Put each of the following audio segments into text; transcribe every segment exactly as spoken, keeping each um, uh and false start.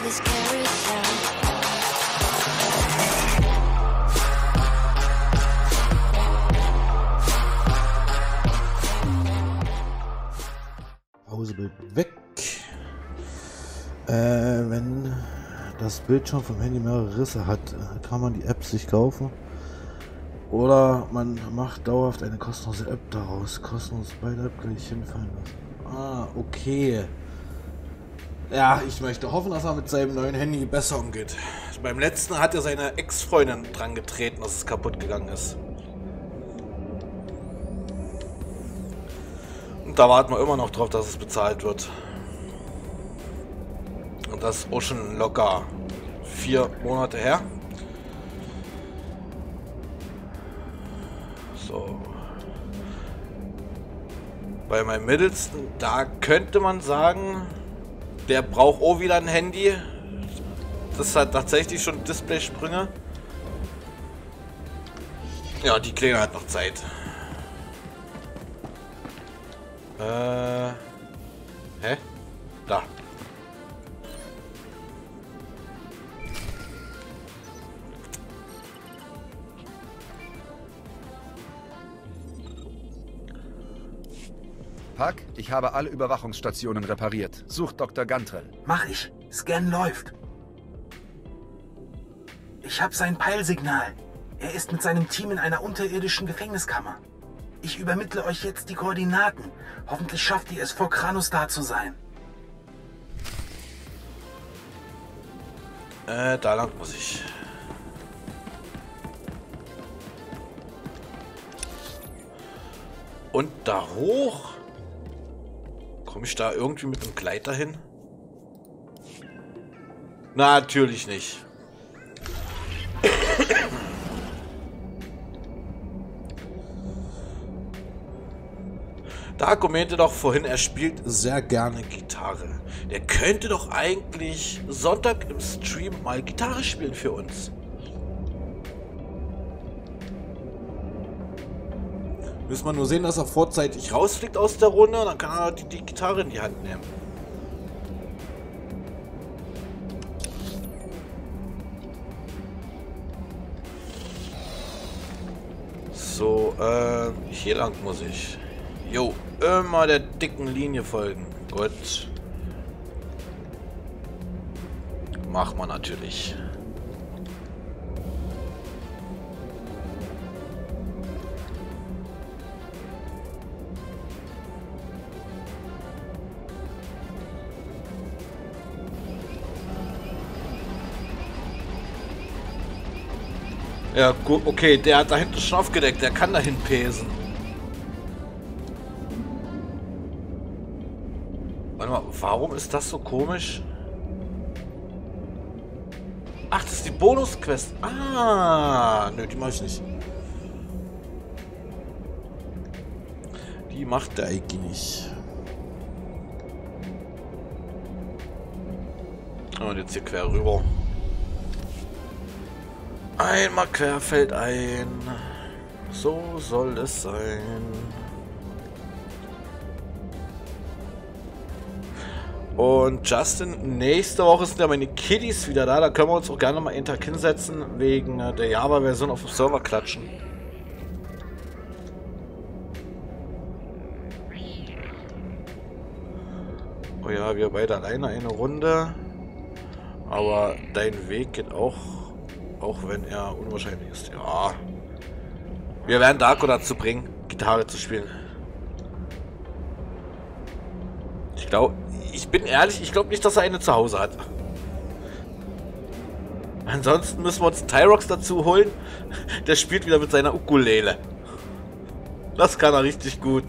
this carousel. Pausebild weg. Äh, wenn das Bildschirm vom Handy mehrere Risse hat, kann man die App sich kaufen. Oder man macht dauerhaft eine kostenlose App daraus. Kostenlos bei der App gleich hinfallen lassen. Ah, okay. Ja, ich möchte hoffen, dass er mit seinem neuen Handy besser umgeht. Beim letzten hat er seine Ex-Freundin dran getreten, dass es kaputt gegangen ist. Und da warten wir immer noch drauf, dass es bezahlt wird. Und das ist auch schon locker vier Monate her. So. Bei meinem Mittelsten, da könnte man sagen, der braucht auch wieder ein Handy. Das hat tatsächlich schon Displaysprünge. Ja, die Kleine hat noch Zeit. Äh. Hä? Da. Puck, ich habe alle Überwachungsstationen repariert. Such Doktor Gantrell. Mach ich. Scan läuft. Ich habe sein Peilsignal. Er ist mit seinem Team in einer unterirdischen Gefängniskammer. Ich übermittle euch jetzt die Koordinaten. Hoffentlich schafft ihr es, vor Kranos da zu sein. Äh, da lang muss ich. Und da hoch? Komme ich da irgendwie mit einem Gleiter hin? Natürlich nicht. Darko meinte doch vorhin, er spielt sehr gerne Gitarre. Der könnte doch eigentlich Sonntag im Stream mal Gitarre spielen für uns. Müssen wir nur sehen, dass er vorzeitig rausfliegt aus der Runde, dann kann er die, die Gitarre in die Hand nehmen. So, äh, hier lang muss ich. Jo, immer der dicken Linie folgen. Gut. Macht man natürlich. Ja, gut, okay, der hat da hinten schon aufgedeckt, der kann dahin pesen. Warte mal, warum ist das so komisch? Ach, das ist die Bonus-Quest. Ah, nö, die mache ich nicht. Die macht der eigentlich nicht. Und jetzt hier quer rüber. Einmal querfeld ein. So soll es sein. Und Justin, nächste Woche sind ja meine Kiddies wieder da. Da können wir uns auch gerne mal einen Tag hinsetzen, wegen der Java-Version auf dem Server klatschen. Oh ja, wir beide alleine eine Runde. Aber dein Weg geht auch, auch wenn er unwahrscheinlich ist. Ja. Wir werden Darko dazu bringen, Gitarre zu spielen. Ich glaube, ich bin ehrlich, ich glaube nicht, dass er eine zu Hause hat. Ansonsten müssen wir uns Tyrox dazu holen. Der spielt wieder mit seiner Ukulele. Das kann er richtig gut.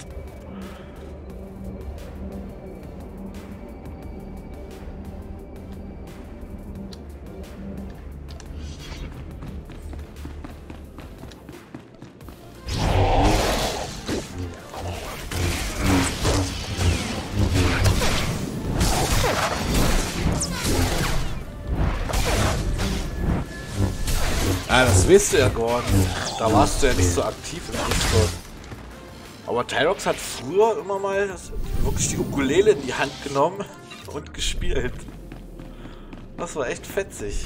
Ah, das weißt du ja, Gordon. Da warst du ja nicht so aktiv im Discord. Aber Tyrox hat früher immer mal das, wirklich die Ukulele in die Hand genommen und gespielt. Das war echt fetzig.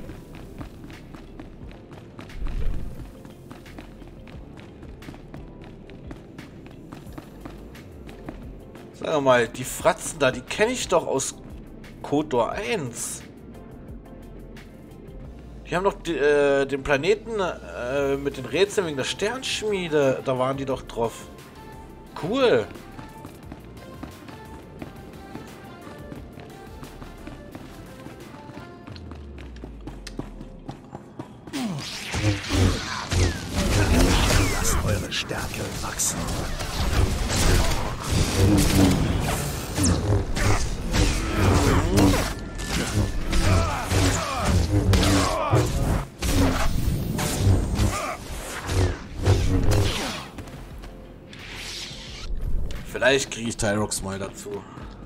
Sag mal, die Fratzen da, die kenne ich doch aus KOTOR eins. Die haben doch die, äh, den Planeten äh, mit den Rätseln wegen der Sternschmiede. Da waren die doch drauf. Cool. Lasst eure Stärke wachsen. Vielleicht kriege ich Tyrox mal dazu.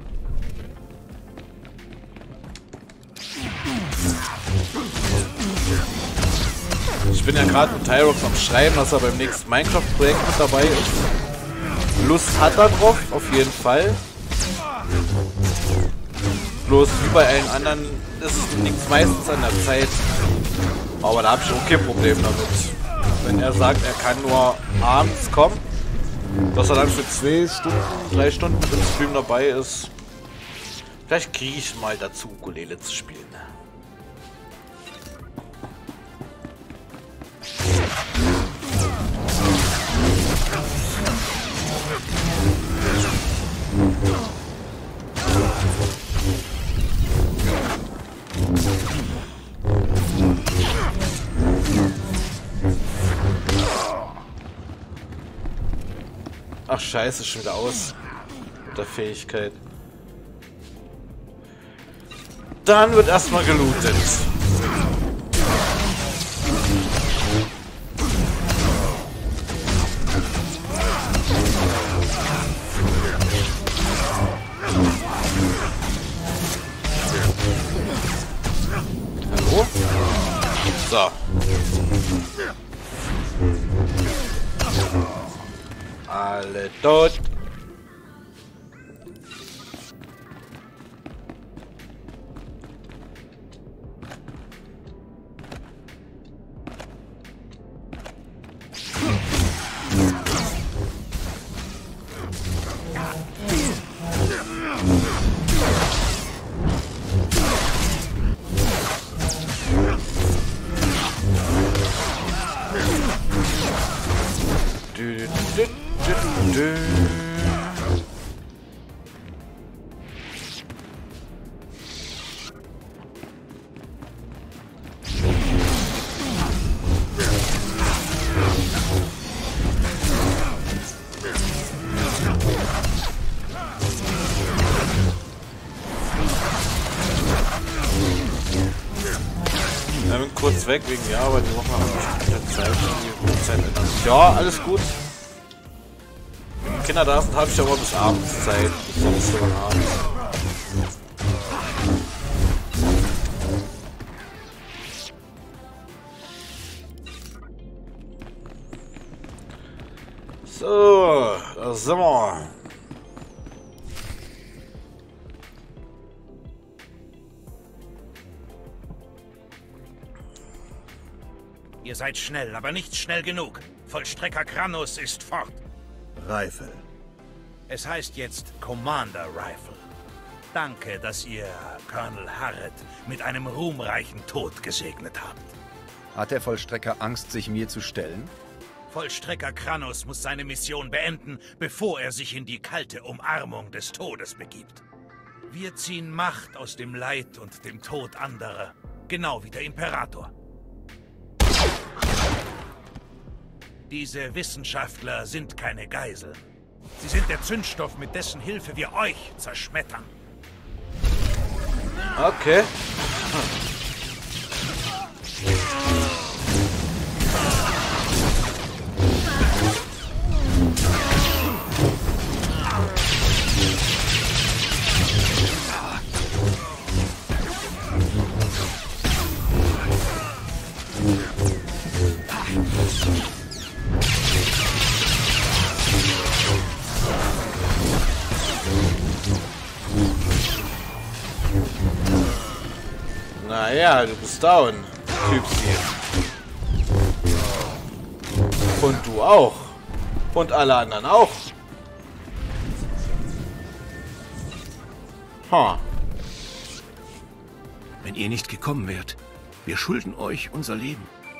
Ich bin ja gerade mit Tyrox am Schreiben, dass er beim nächsten Minecraft-Projekt mit dabei ist. Lust hat er drauf, auf jeden Fall. Bloß wie bei allen anderen ist es nichts meistens an der Zeit. Aber da habe ich auch kein Problem damit. Wenn er sagt, er kann nur abends kommen, dass er dann für zwei Stunden, drei Stunden im Stream dabei ist. Vielleicht kriege ich mal dazu, Ukulele zu spielen. Ach scheiße, schon wieder aus mit der Fähigkeit. Dann wird erstmal gelootet. Hallo? So. Alle tot. Wir sind kurz weg wegen ja, aber die Woche haben wir nicht Zeit. Die Zeit ändert sich. Ja, alles gut. Wenn die Kinder da sind, habe ich aber bis abends Zeit. Bis sonst so abends. So, da sind wir. Ihr seid schnell, aber nicht schnell genug. Vollstrecker Kranos ist fort. Rifle. Es heißt jetzt Commander Rifle. Danke, dass ihr Colonel Harrod mit einem ruhmreichen Tod gesegnet habt. Hat der Vollstrecker Angst, sich mir zu stellen? Vollstrecker Kranos muss seine Mission beenden, bevor er sich in die kalte Umarmung des Todes begibt. Wir ziehen Macht aus dem Leid und dem Tod anderer, genau wie der Imperator. Diese Wissenschaftler sind keine Geiseln. Sie sind der Zündstoff, mit dessen Hilfe wir euch zerschmettern. Okay. Naja, du bist down, Typsi. Und du auch. Und alle anderen auch. Ha. Wenn ihr nicht gekommen wärt, wir schulden euch unser Leben.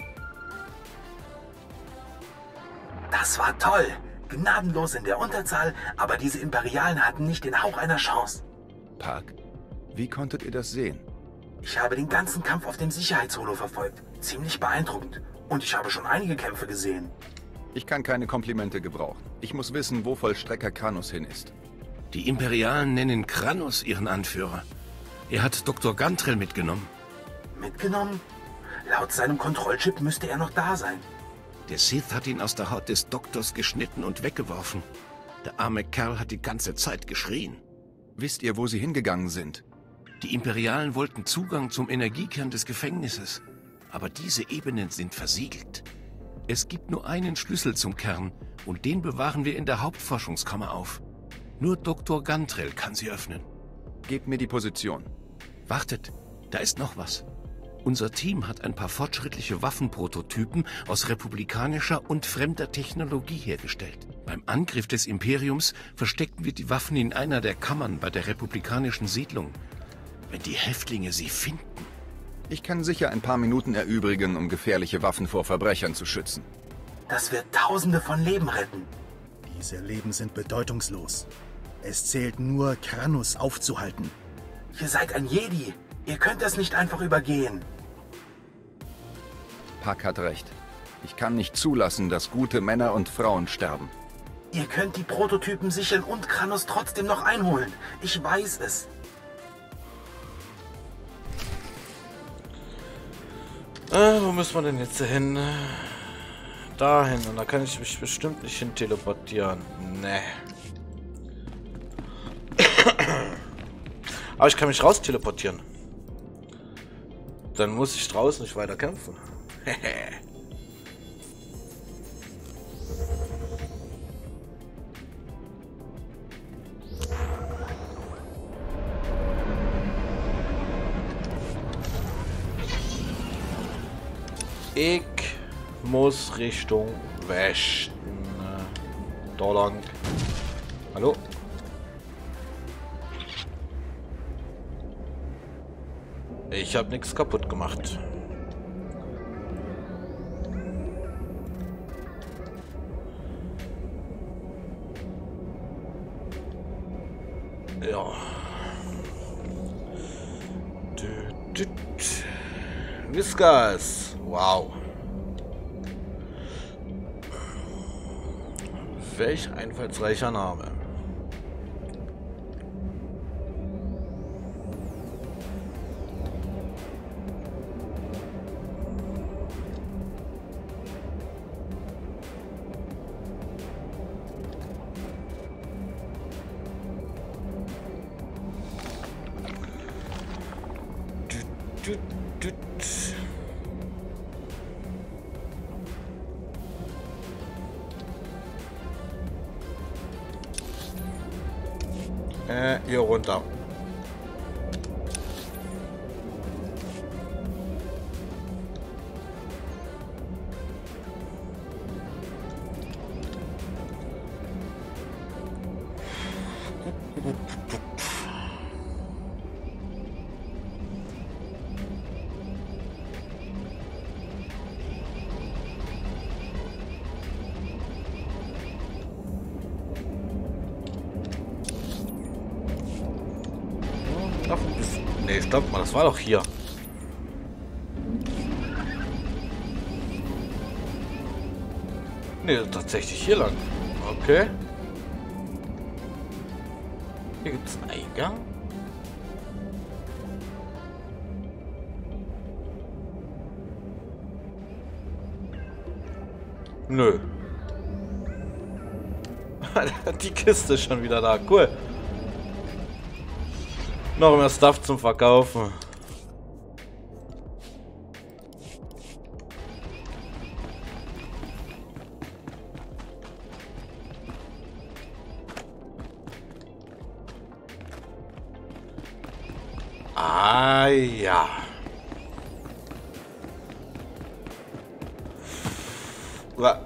Das war toll. Gnadenlos in der Unterzahl, aber diese Imperialen hatten nicht den Hauch einer Chance. Park, wie konntet ihr das sehen? Ich habe den ganzen Kampf auf dem Sicherheitsholo verfolgt. Ziemlich beeindruckend. Und ich habe schon einige Kämpfe gesehen. Ich kann keine Komplimente gebrauchen. Ich muss wissen, wo Vollstrecker Kranos hin ist. Die Imperialen nennen Kranos ihren Anführer. Er hat Doktor Gantrell mitgenommen. Mitgenommen? Laut seinem Kontrollchip müsste er noch da sein. Der Sith hat ihn aus der Haut des Doktors geschnitten und weggeworfen. Der arme Kerl hat die ganze Zeit geschrien. Wisst ihr, wo sie hingegangen sind? Die Imperialen wollten Zugang zum Energiekern des Gefängnisses. Aber diese Ebenen sind versiegelt. Es gibt nur einen Schlüssel zum Kern und den bewahren wir in der Hauptforschungskammer auf. Nur Doktor Gantrell kann sie öffnen. Gebt mir die Position. Wartet, da ist noch was. Unser Team hat ein paar fortschrittliche Waffenprototypen aus republikanischer und fremder Technologie hergestellt. Beim Angriff des Imperiums versteckten wir die Waffen in einer der Kammern bei der republikanischen Siedlung. Wenn die Häftlinge sie finden... Ich kann sicher ein paar Minuten erübrigen, um gefährliche Waffen vor Verbrechern zu schützen. Das wird Tausende von Leben retten. Diese Leben sind bedeutungslos. Es zählt nur, Kranos aufzuhalten. Ihr seid ein Jedi. Ihr könnt das nicht einfach übergehen. Park hat recht. Ich kann nicht zulassen, dass gute Männer und Frauen sterben. Ihr könnt die Prototypen sichern und Kranos trotzdem noch einholen. Ich weiß es. Äh, wo müssen wir denn jetzt hin? Dahin. Und da kann ich mich bestimmt nicht hin teleportieren. Nee. Aber ich kann mich raus teleportieren. Dann muss ich draußen nicht weiter kämpfen. Ich muss Richtung Westen. Da lang. Hallo? Ich habe nichts kaputt gemacht. Ja. Whiskas. Wow. Welch einfallsreicher Name. Äh, hier runter. Nee, stopp mal, das war doch hier. Nee, tatsächlich hier lang. Okay. Hier gibt es einen Eingang. Nö. Die Kiste ist schon wieder da. Cool. Noch mehr Stuff zum Verkaufen. Ah ja. Wa-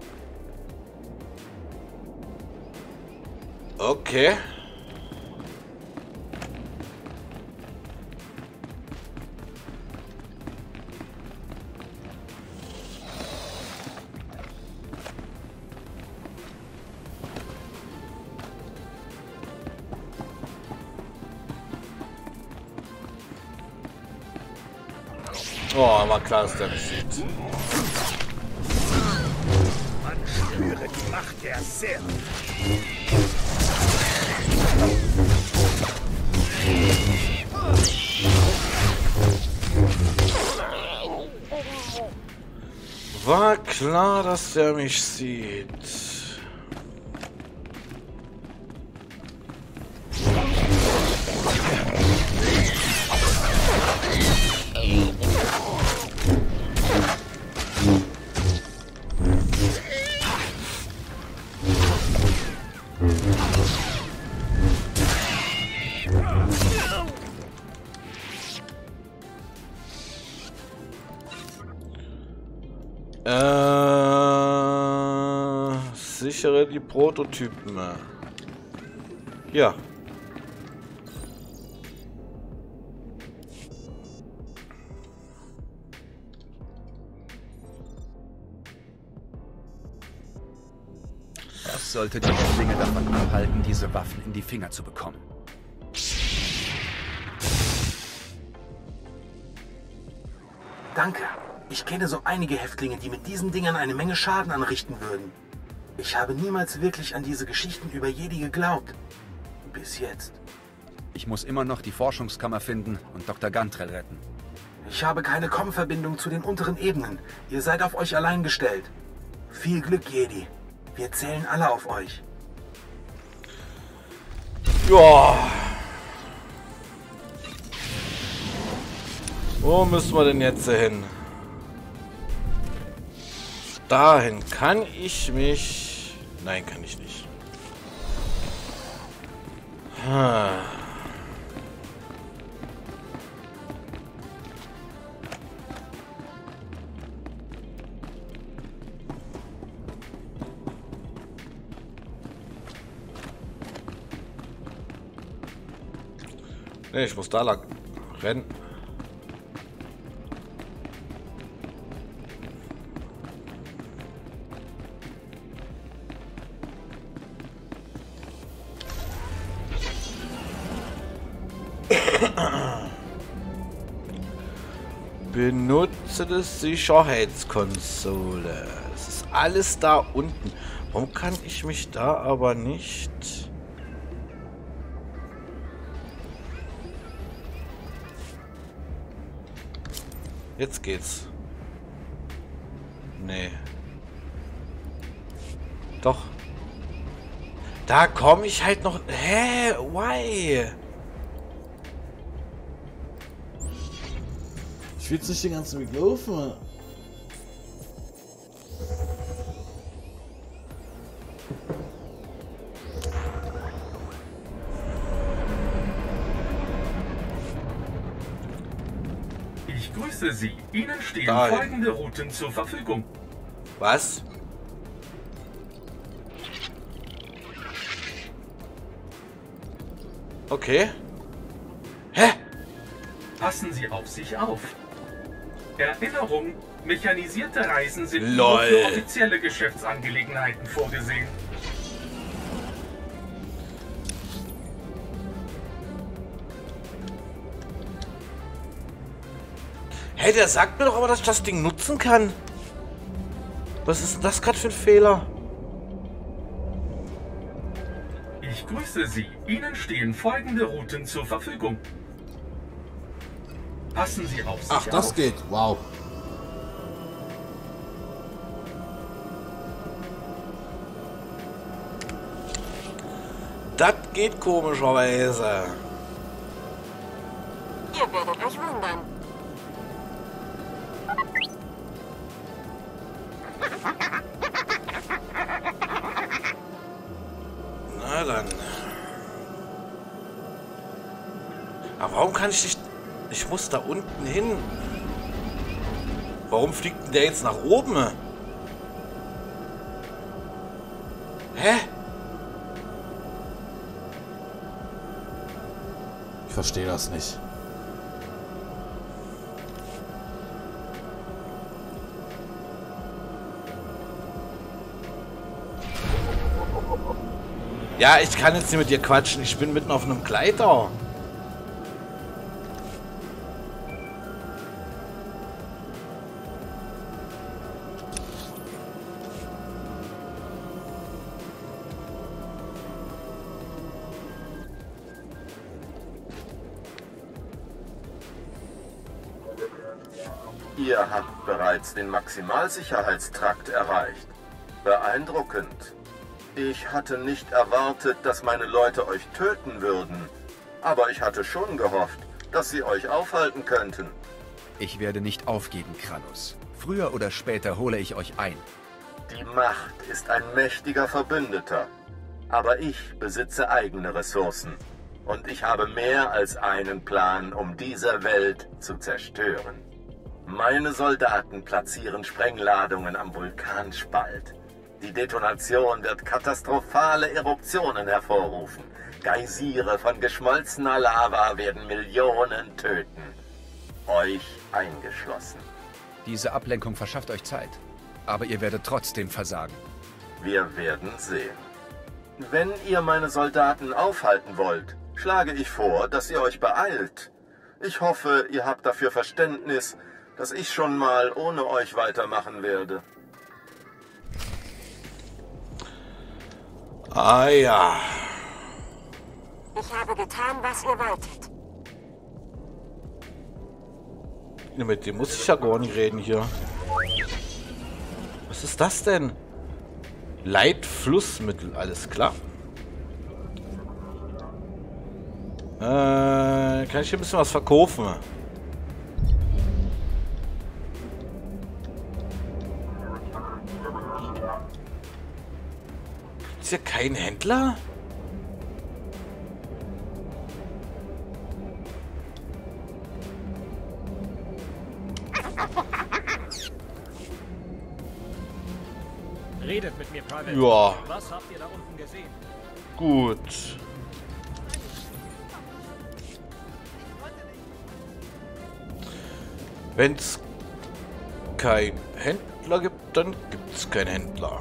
Okay. Oh, war klar, dass der nicht sieht. Man spüre die Macht der Sehr. War klar, dass der mich sieht. Äh, sichere die Prototypen. Ja. Das sollte die Häftlinge davon abhalten, diese Waffen in die Finger zu bekommen. Danke. Ich kenne so einige Häftlinge, die mit diesen Dingern eine Menge Schaden anrichten würden. Ich habe niemals wirklich an diese Geschichten über Jedi geglaubt. Bis jetzt. Ich muss immer noch die Forschungskammer finden und Doktor Gantrell retten. Ich habe keine Com-Verbindung zu den unteren Ebenen. Ihr seid auf euch allein gestellt. Viel Glück, Jedi. Wir zählen alle auf euch. Ja. Wo müssen wir denn jetzt hin? Dahin kann ich mich... Nein, kann ich nicht. Hm. Nee, ich muss da lang rennen. Benutze die Sicherheitskonsole. Es ist alles da unten. Warum kann ich mich da aber nicht... Jetzt geht's. Nee. Doch. Da komme ich halt noch... Hä? Why? Ich will jetzt nicht den ganzen Weg laufen. Ich grüße Sie. Ihnen stehen Dahin. folgende Routen zur Verfügung. Was? Okay. Hä? Passen Sie auf sich auf. Erinnerung, mechanisierte Reisen sind nur Lol. für offizielle Geschäftsangelegenheiten vorgesehen. Hey, der sagt mir doch aber, dass ich das Ding nutzen kann. Was ist denn das gerade für ein Fehler? Ich grüße Sie. Ihnen stehen folgende Routen zur Verfügung. Passen Sie auf sich Ach, das auf. geht. Wow. Das geht komischerweise. Ihr werdet euch wundern. Na dann. Aber warum kann ich nicht... Ich muss da unten hin. Warum fliegt denn der jetzt nach oben? Hä? Ich verstehe das nicht. Ja, ich kann jetzt nicht mit dir quatschen. Ich bin mitten auf einem Gleiter. Ihr habt bereits den Maximalsicherheitstrakt erreicht. Beeindruckend. Ich hatte nicht erwartet, dass meine Leute euch töten würden. Aber ich hatte schon gehofft, dass sie euch aufhalten könnten. Ich werde nicht aufgeben, Kranos. Früher oder später hole ich euch ein. Die Macht ist ein mächtiger Verbündeter. Aber ich besitze eigene Ressourcen. Und ich habe mehr als einen Plan, um diese Welt zu zerstören. Meine Soldaten platzieren Sprengladungen am Vulkanspalt. Die Detonation wird katastrophale Eruptionen hervorrufen. Geysire von geschmolzener Lava werden Millionen töten. Euch eingeschlossen. Diese Ablenkung verschafft euch Zeit. Aber ihr werdet trotzdem versagen. Wir werden sehen. Wenn ihr meine Soldaten aufhalten wollt, schlage ich vor, dass ihr euch beeilt. Ich hoffe, ihr habt dafür Verständnis, dass ich schon mal ohne euch weitermachen werde. Ah ja. Ich habe getan, was ihr wolltet. Ja, mit dem muss ich ja gar nicht reden hier. Was ist das denn? Leitflussmittel, alles klar. Äh, kann ich hier ein bisschen was verkaufen? Ist hier kein Händler? Redet mit mir, Private. Ja. Was habt ihr da unten gesehen? Gut. Wenn es kein Händler gibt, dann gibt es keinen Händler.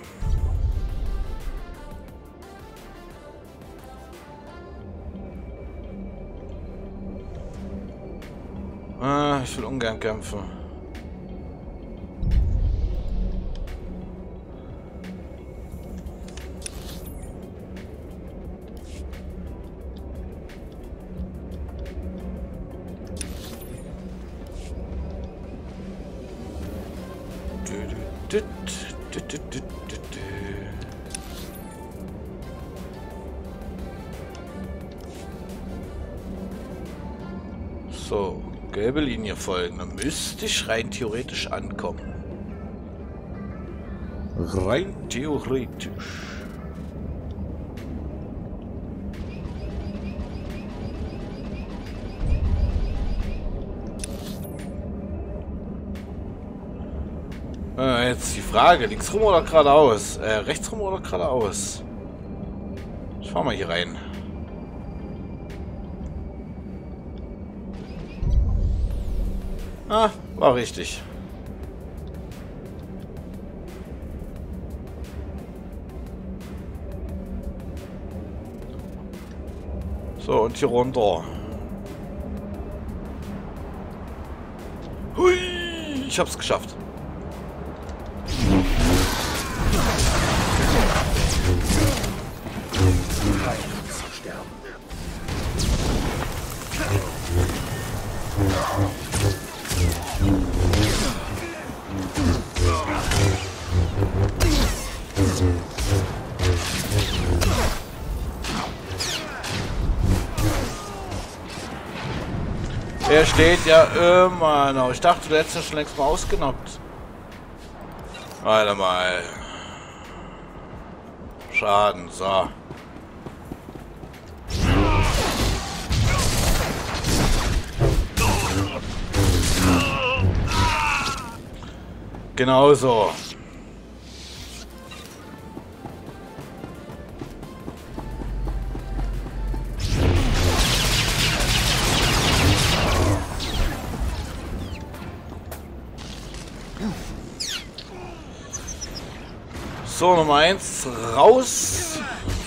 Ah, ich will ungern kämpfen. So, gelbe Linie folgen. Dann müsste ich rein theoretisch ankommen. Rein theoretisch. Äh, jetzt die Frage, links rum oder geradeaus? Äh, rechts rum oder geradeaus? Ich fahr mal hier rein. Ah, war richtig. So, und hier runter. Hui, ich hab's geschafft. Er steht ja immer noch. Ich dachte, du hättest ja schon längst mal ausgenockt. Warte mal. Schaden, so. Genau so. So, Nummer eins raus.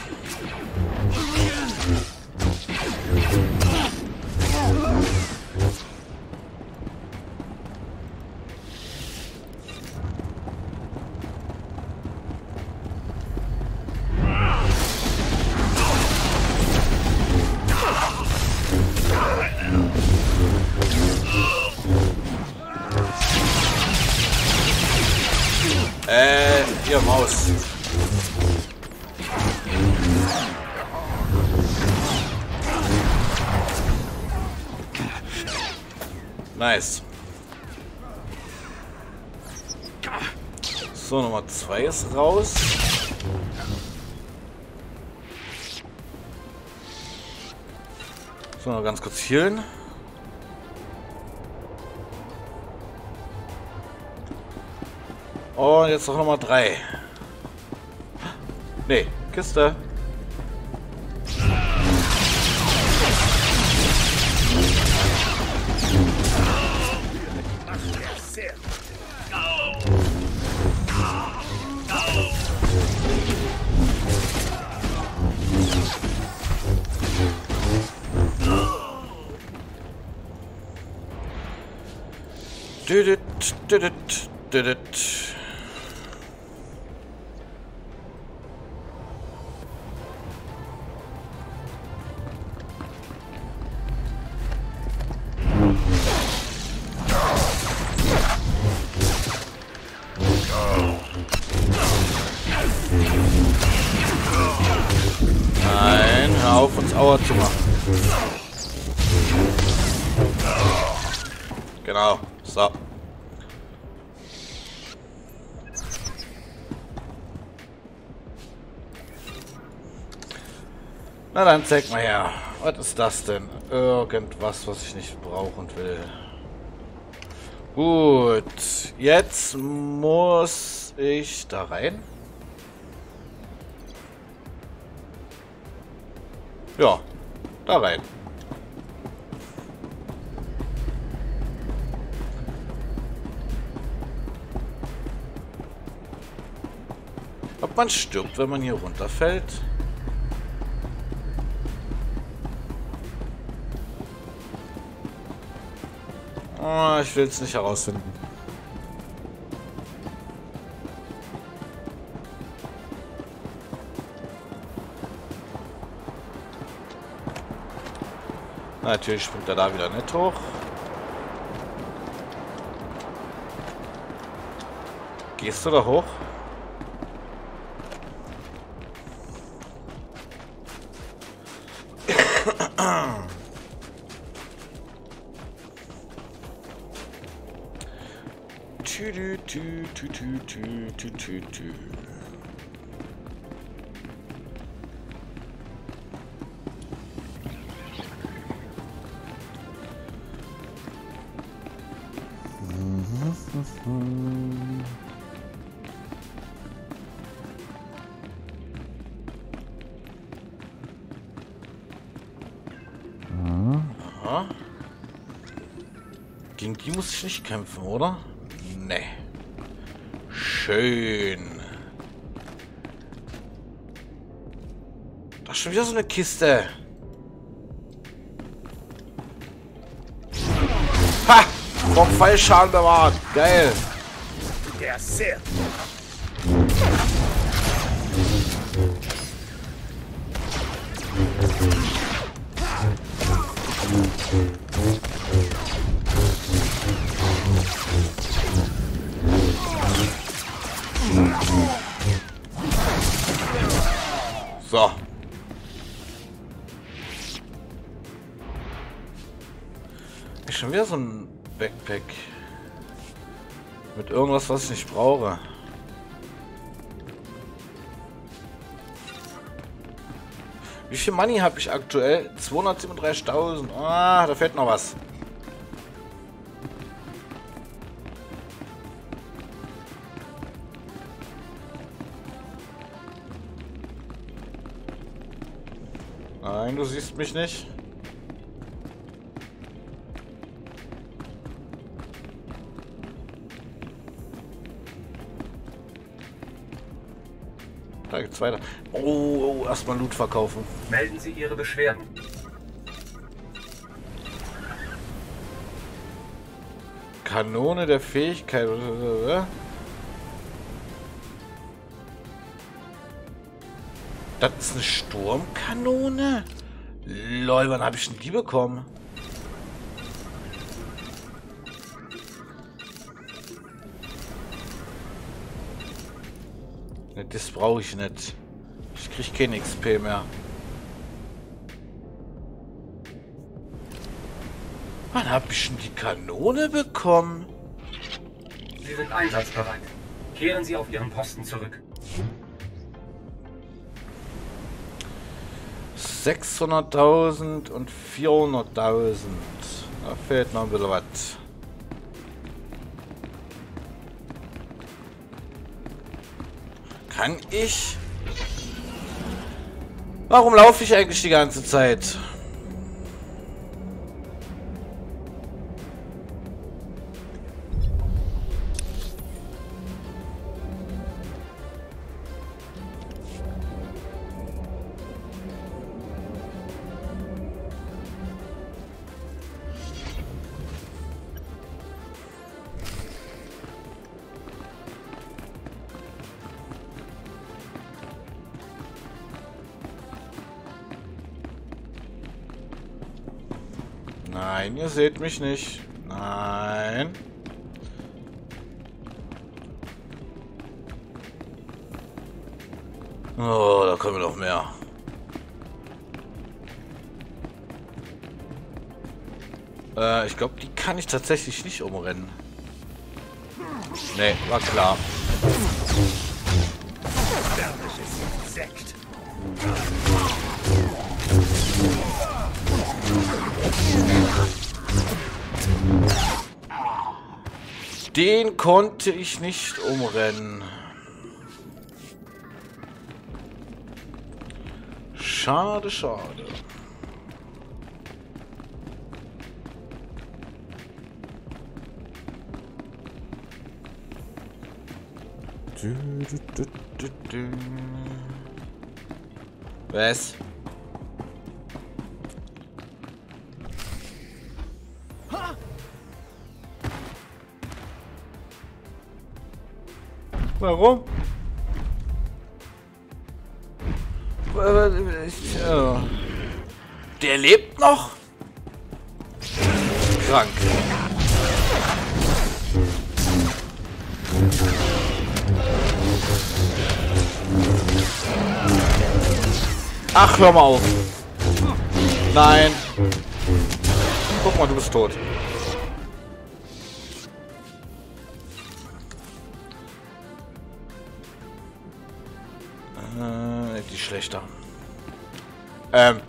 Äh, ihr Maus. Nice. So, Nummer zwei ist raus. So, noch ganz kurz healen. Und jetzt noch Nummer drei. Nee, Kiste. Düdüt, düdüt, düdüt. Nein, hör auf, uns Aua zu machen. Genau, so. Na dann zeig mal her. Was ist das denn? Irgendwas, was ich nicht brauche und will. Gut. Jetzt muss ich da rein. Ja, da rein. Ob man stirbt, wenn man hier runterfällt? Oh, ich will es nicht herausfinden. Natürlich springt er da wieder nicht hoch. Gehst du da hoch? Tü, tü, tü, tü, tü, tü, tü, tü, tü. Aha. Gegen die muss ich nicht kämpfen, oder? Nee. Schön. Da ist schon wieder so eine Kiste. Ha! Vom Fallschaden bewahrt. Geil. Der Sith. So. Ist schon wieder so ein Backpack. Mit irgendwas, was ich nicht brauche. Wie viel Money habe ich aktuell? zweihundertsiebenunddreißigtausend. Ah, da fehlt noch was. Nein, du siehst mich nicht. Da geht's weiter. Oh, oh erstmal Loot verkaufen. Melden Sie Ihre Beschwerden. Kanone der Fähigkeit. Das ist eine Sturmkanone? Lol, wann habe ich denn die bekommen? Ne, das brauche ich nicht. Ich kriege kein X P mehr. Wann habe ich denn die Kanone bekommen? Sie sind einsatzbereit. Kehren Sie auf Ihren Posten zurück. sechshunderttausend und vierhunderttausend. Da fehlt noch ein bisschen was. Kann ich? Warum laufe ich eigentlich die ganze Zeit? Nein, ihr seht mich nicht. Nein. Oh, da kommen noch mehr. Äh, ich glaube, die kann ich tatsächlich nicht umrennen. Nee, war klar. Insekt. Den konnte ich nicht umrennen. Schade, schade. Du, du, du, du, du. Was? Warum? Der lebt noch? Krank. Ach, hör mal auf. Nein. Guck mal, du bist tot. Äh, die schlechter. Ähm.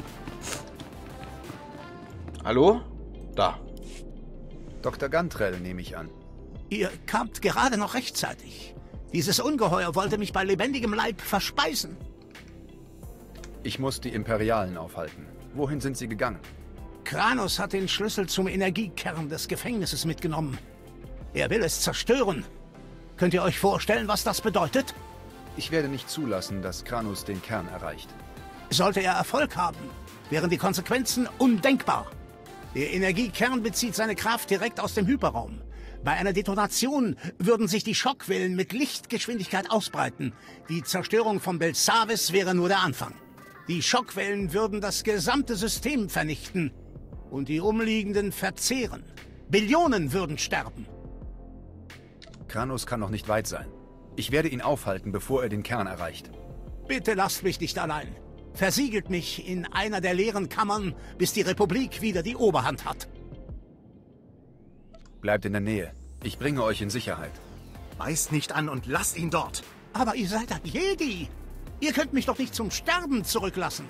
Hallo? Da. Doktor Gantrell, nehme ich an. Ihr kamt gerade noch rechtzeitig. Dieses Ungeheuer wollte mich bei lebendigem Leib verspeisen. Ich muss die Imperialen aufhalten. Wohin sind sie gegangen? Kranos hat den Schlüssel zum Energiekern des Gefängnisses mitgenommen. Er will es zerstören. Könnt ihr euch vorstellen, was das bedeutet? Ich werde nicht zulassen, dass Kranos den Kern erreicht. Sollte er Erfolg haben, wären die Konsequenzen undenkbar. Der Energiekern bezieht seine Kraft direkt aus dem Hyperraum. Bei einer Detonation würden sich die Schockwellen mit Lichtgeschwindigkeit ausbreiten. Die Zerstörung von Belsavis wäre nur der Anfang. Die Schockwellen würden das gesamte System vernichten und die Umliegenden verzehren. Billionen würden sterben. Kranos kann noch nicht weit sein. Ich werde ihn aufhalten, bevor er den Kern erreicht. Bitte lasst mich nicht allein. Versiegelt mich in einer der leeren Kammern, bis die Republik wieder die Oberhand hat. Bleibt in der Nähe. Ich bringe euch in Sicherheit. Beißt nicht an und lasst ihn dort. Aber ihr seid ein Jedi. Ihr könnt mich doch nicht zum Sterben zurücklassen.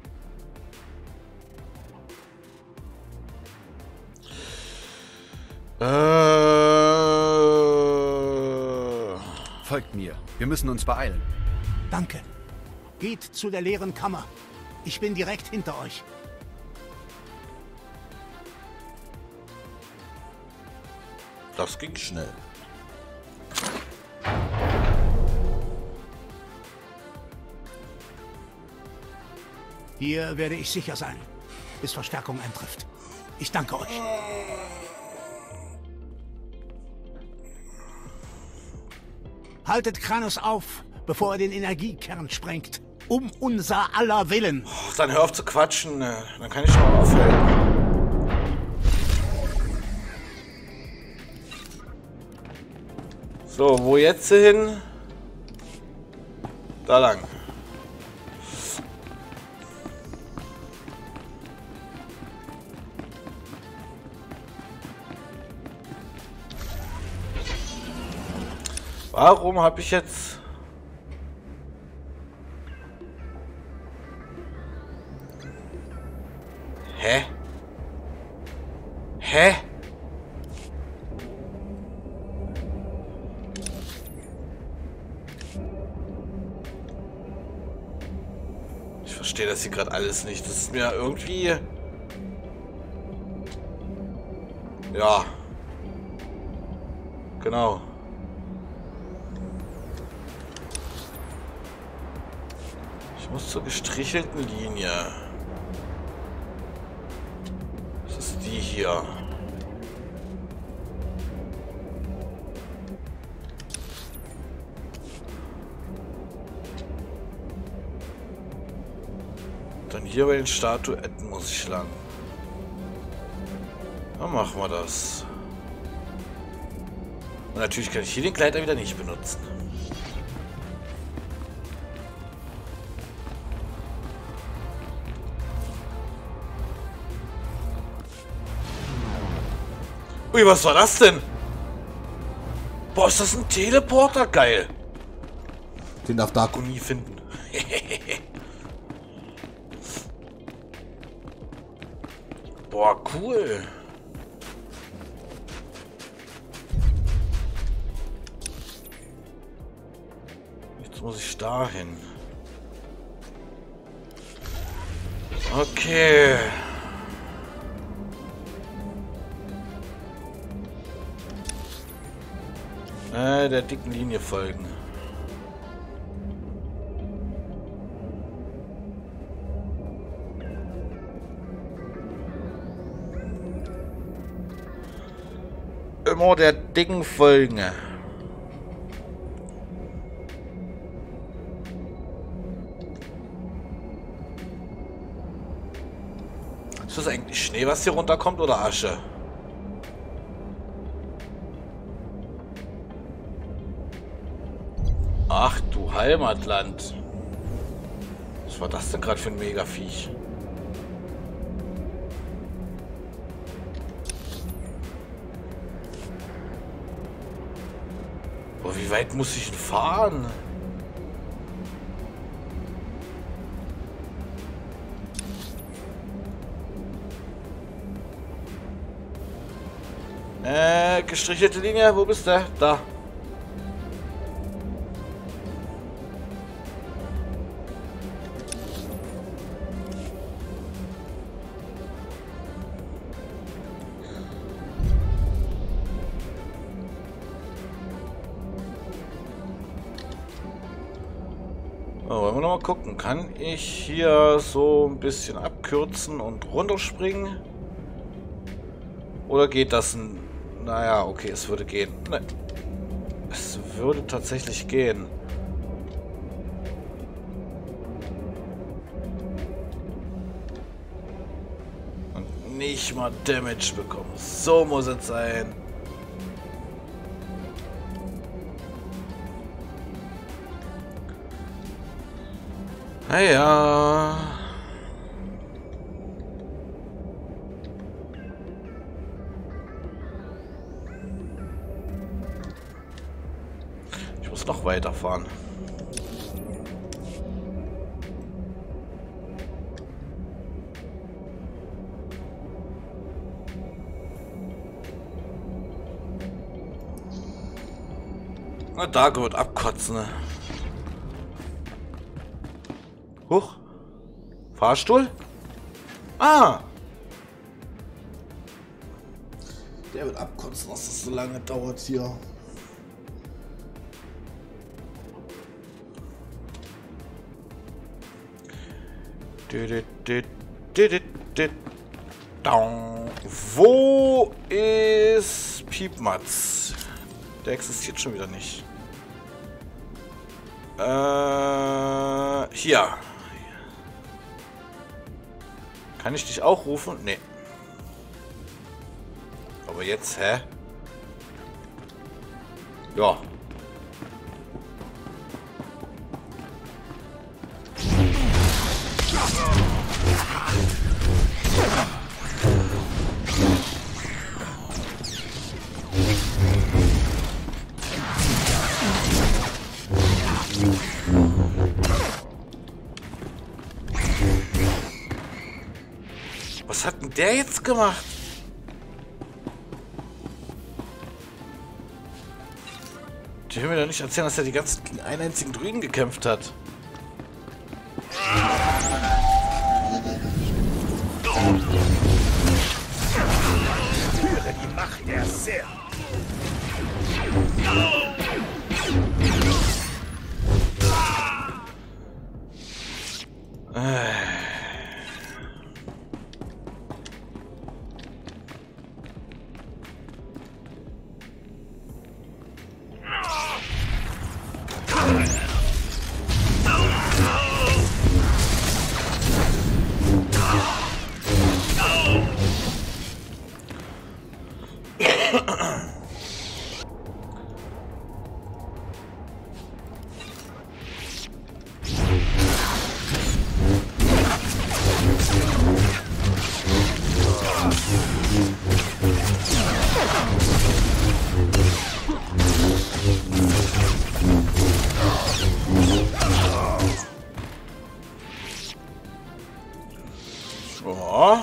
Äh... Folgt mir. Wir müssen uns beeilen. Danke. Geht zu der leeren Kammer. Ich bin direkt hinter euch. Das ging schnell. Hier werde ich sicher sein, bis Verstärkung eintrifft. Ich danke euch. Haltet Kranos auf, bevor er den Energiekern sprengt. Um unser aller Willen. Oh, dann hör auf zu quatschen, dann kann ich schon mal aufhören. So, wo jetzt hin? Da lang. Warum habe ich jetzt... Hä? Hä? Ich verstehe das hier gerade alles nicht. Das ist mir irgendwie... Ja. Genau. Ich muss zur gestrichelten Linie. Das ist die hier. Dann hier bei den Statuetten muss ich lang. Dann machen wir das. Und natürlich kann ich hier den Gleiter wieder nicht benutzen. Ui, was war das denn? Boah, ist das ein Teleporter? Geil. Den darf Darko nie finden. Boah, cool. Jetzt muss ich da hin. Okay. Äh, der dicken Linie folgen. Immer der dicken folgen. Ist das eigentlich Schnee, was hier runterkommt, oder Asche? Ach du Heimatland. Was war das denn gerade für ein Megaviech? Boah, wie weit muss ich denn fahren? Äh, gestrichelte Linie, wo bist du? Da. Oh, wollen wir noch mal gucken. Kann ich hier so ein bisschen abkürzen und runterspringen? Oder geht das ein... Naja, okay, es würde gehen. Nein. Es würde tatsächlich gehen. Und nicht mal Damage bekommen. So muss es sein. Naja. Ich muss noch weiterfahren. Na, da wird abkotzen. Ne? Huch. Fahrstuhl? Ah! Der wird abkotzen, dass das so lange dauert hier. Wo ist Piepmatz? Der existiert schon wieder nicht. Äh, hier. Kann ich dich auch rufen? Nee. Aber jetzt, hä? Ja. Was hat denn der jetzt gemacht? Die will mir doch nicht erzählen, dass er die ganzen gegen einen einzigen Druiden gekämpft hat. Spüre die Macht der Ser. Oh.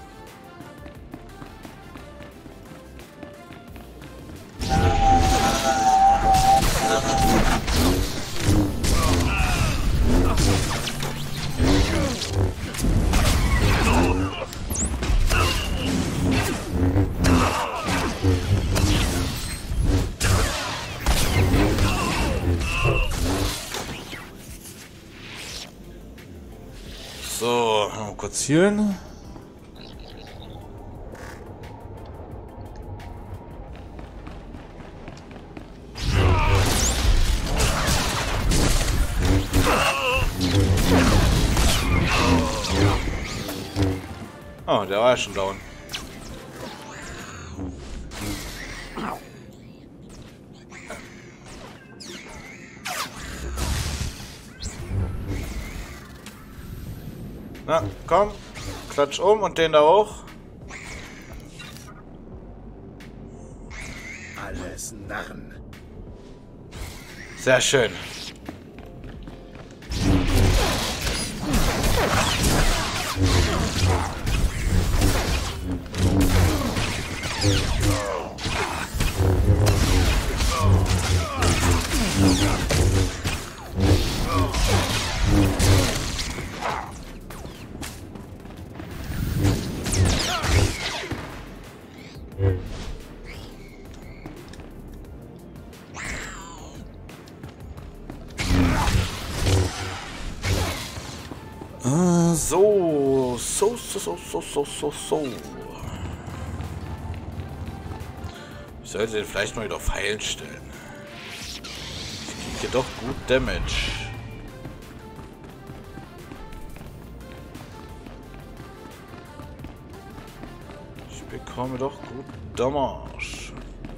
So, mal kurz healen. Oh, der war ja schon down. Na, komm. Klatsch um und den da auch. Alles Narren. Sehr schön. So, so, so, so, so, so, so, so. Ich sollte den vielleicht mal wieder auf Heilen stellen. Ich kriege hier doch gut Damage. Ich bekomme doch gut Damage.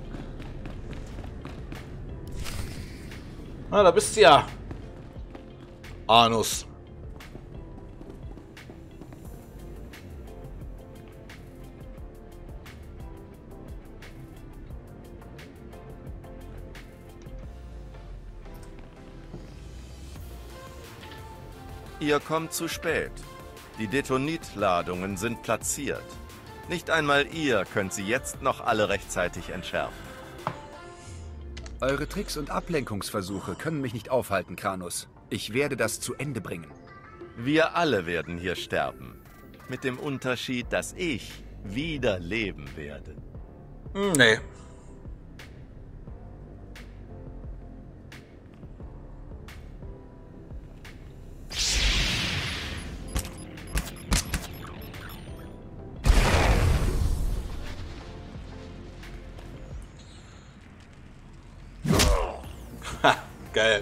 Ah, da bist du ja. Anus. Ihr kommt zu spät. Die Detonitladungen sind platziert. Nicht einmal ihr könnt sie jetzt noch alle rechtzeitig entschärfen. Eure Tricks und Ablenkungsversuche können mich nicht aufhalten, Kranos. Ich werde das zu Ende bringen. Wir alle werden hier sterben. Mit dem Unterschied, dass ich wieder leben werde. Nee. geil.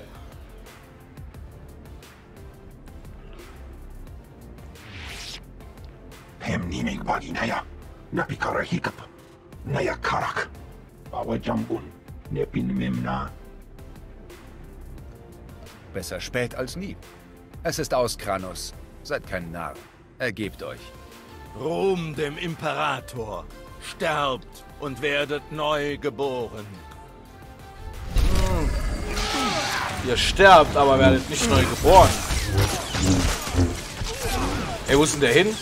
Hem niming bagi naya. Napikara hikap. Naya karak. Bawa jambun. Nepin memna. Besser spät als nie. Es ist aus, Kranos. Seid kein Narr. Ergebt euch. Ruhm dem Imperator. Sterbt und werdet neu geboren. Hm. Ihr sterbt, aber werdet nicht neu geboren. Ey, wo ist denn der hin?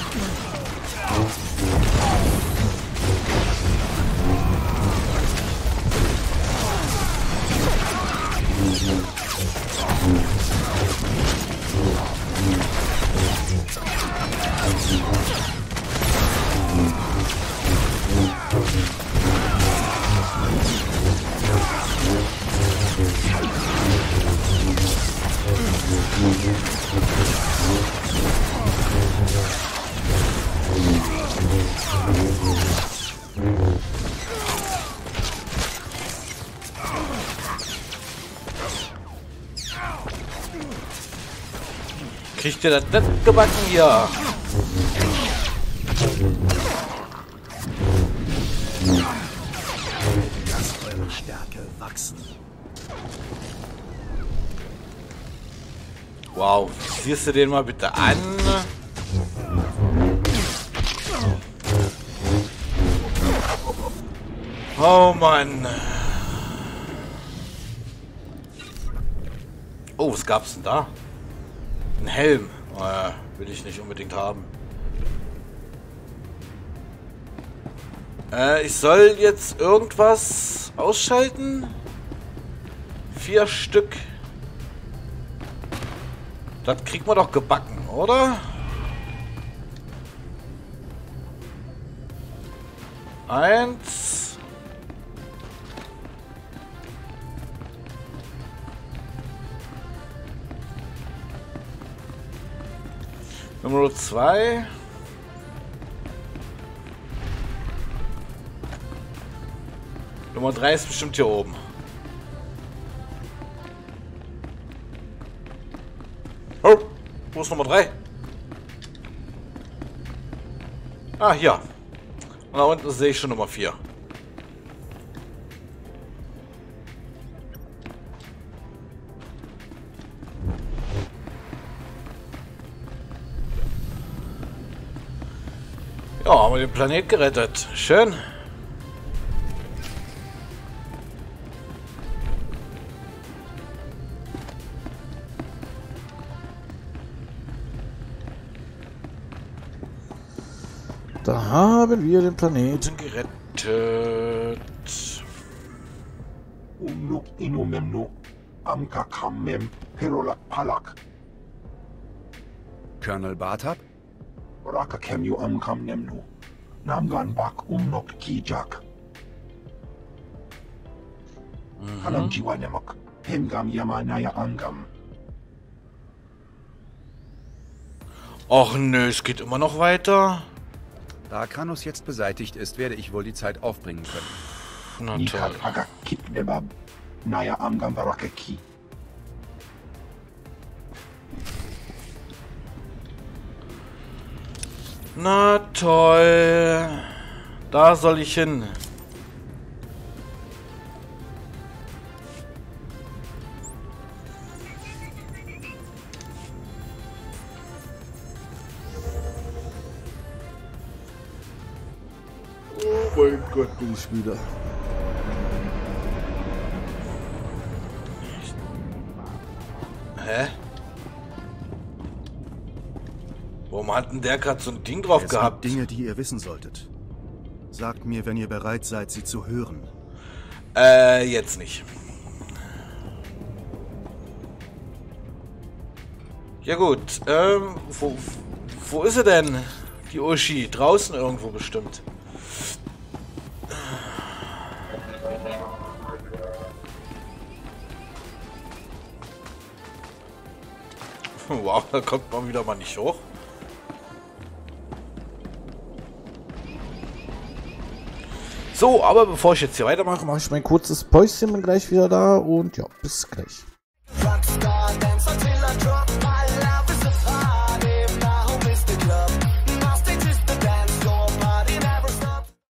Kriegt ihr das nicht gebacken hier? Lasst eure Stärke wachsen. Wow, siehst du den mal bitte an? Oh Mann. Oh, was gab's denn da? Ein Helm. Oh, ja, will ich nicht unbedingt haben. Äh, ich soll jetzt irgendwas ausschalten? Vier Stück. Das kriegt man doch gebacken, oder? Eins. Nummer zwei. Nummer drei ist bestimmt hier oben. Oh, wo ist Nummer drei? Ah, hier. Und da unten sehe ich schon Nummer vier. Ja, haben wir den Planet gerettet. Schön. Da haben wir den Planeten gerettet. Umnuk inumemnu. Amka kammem. Herolak palak. Colonel Bartab? Raka kemju amkam nemnu. Namgan bak umnok kijak. Halam jiwa nemak. Hemgam yama naya angam. Och nö, es geht immer noch weiter. Da Kranos jetzt beseitigt ist, werde ich wohl die Zeit aufbringen können. Na toll. Na toll. Da soll ich hin. Oh mein Gott, bin ich wieder. Hä? Warum hat denn der gerade so ein Ding drauf es gehabt? Gibt Dinge, die ihr wissen solltet. Sagt mir, wenn ihr bereit seid, sie zu hören. Äh, jetzt nicht. Ja gut, ähm, wo, wo ist sie denn? Die Uschi, draußen irgendwo bestimmt. Wow, da kommt man wieder mal nicht hoch. So, aber bevor ich jetzt hier weitermache, mache ich mein kurzes Päuschen, bin gleich wieder da und ja, bis gleich.